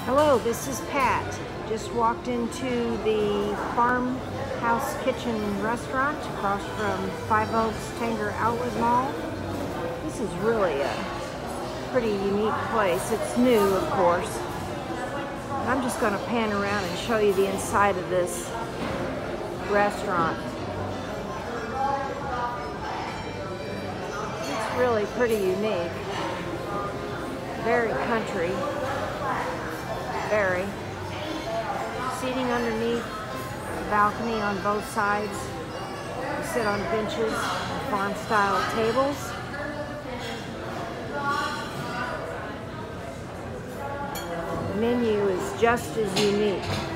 Hello, this is Pat. Just walked into the Farmhouse Kitchen restaurant across from Five Oaks Tanger Outlet Mall. This is really a pretty unique place. It's new, of course. I'm just going to pan around and show you the inside of this restaurant. It's really pretty unique. Very country. Very. Seating underneath the balcony on both sides. You sit on benches, farm-style tables. The menu is just as unique.